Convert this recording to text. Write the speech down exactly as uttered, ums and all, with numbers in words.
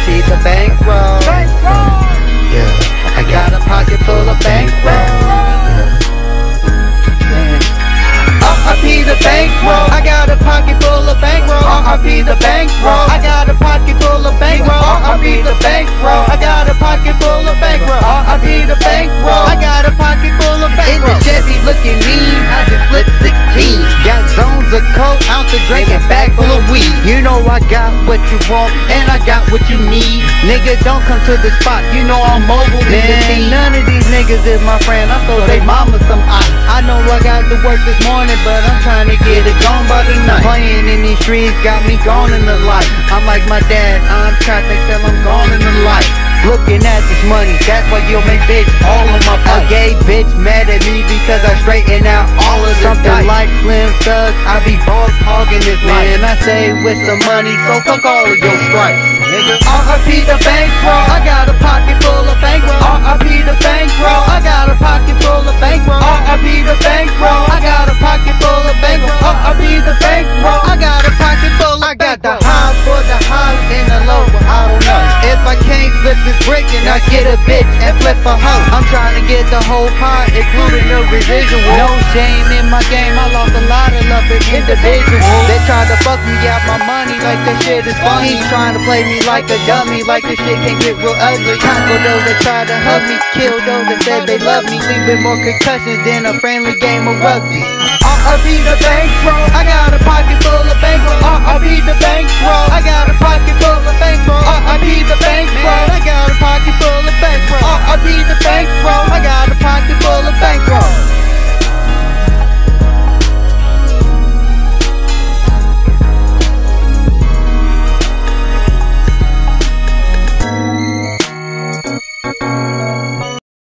see the bankroll. Yeah, I got a pocket full of bankroll. R I P the bankroll. I got a pocket full of bankroll. R I P the bankroll. I got a pocket full of bankroll. R I P the bankroll. I got a pocket full of bankroll. R I P the bankroll. I got a pocket full of bankroll. In the Chevy looking mean, I just flipped sixteen. Got zones of coke, ounce of drink, and bag full of weed. You know I got what you want, and I got what you need. Nigga, don't come to the spot, you know I'm mobile. Man, none of these niggas is my friend. I sold they mama some ice. I know I got to work this morning, but I'm trying to get it gone by the night. Playing in these streets got me gone in the light. I'm like my dad, I'm trapped, they tell I'm gone in the light. Looking at this money, that's why you'll make bitch all of my pipe. A gay bitch mad at me because I straighten out all of this something dice. Like Slim Thug, I be boss hogging this life. And I say with some money, so fuck all of your stripes, nigga. R I P the bankroll. I got a pocket full of bankroll. R I P the bankroll. I got a pocket full of bankroll. R I P the bankroll. I got a pocket full of bankroll. R I P the bankroll. I got a pocket full of bankroll. I got the high for the high and the low. I don't know if I can't flip this brick and I get a bitch and flip a hoe. I'm trying to get the whole pie, including the residual. No shame in my game. I lost a lot of love in individuals. They tried to fuck me out my money like that shit is funny. Trying to play me like a dummy, like this shit can get real ugly. Taco those that try to hug me, kill those that said they love me. Leaving more concussions than a friendly game of rugby. R I P the bankroll. I got a pocket